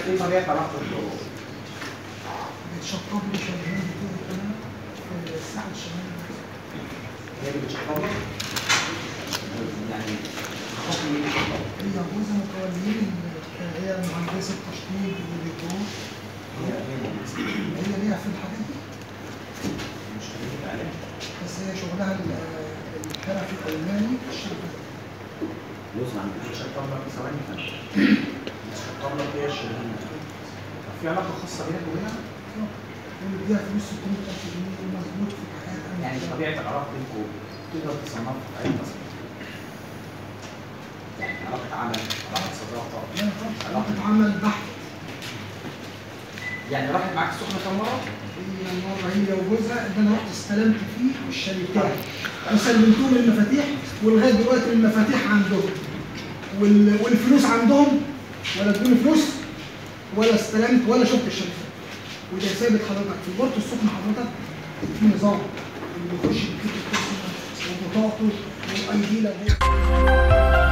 ايه طبيعه علاقتك؟ بتشطب لي شغلانه كده انا في الساحل الشمالي. هي اللي بتشطب لك؟ يعني حكم ايه بتشطب؟ هي جوزها متوليين هي مهندسه تشطيب وديكور. هي ليها في الحاجات دي. مش هتفرق عليها. بس هي شغلها الحرفي او المالي الشركه. بص ما عندكش شطب لك ثواني شطب لك هي الشغلانه. في علاقه خاصه بينك وبينها؟ بيديها فلوس 600,000 جنيه ومظبوط في الحياه. يعني طبيعه العلاقه بينكم تقدر تصنفها في اي تصنيف؟ يعني علاقه عمل، علاقه صداقه، لا طبعا علاقه عمل بحت. يعني راحت معاك السخنه كم مره؟ هي مره هي وجوزها اللي انا رحت استلمت فيه الشاليه بتاعي وسلمتهم المفاتيح ولغايه دلوقتي المفاتيح عندهم والفلوس عندهم، ولا ادوني فلوس ولا استلمت ولا شفت الشركه. وده ثابت حضرتك في بورتو السخنه حضرتك في نظام اللي بيخش بكتب الكرسي وبطاقته والاي دي.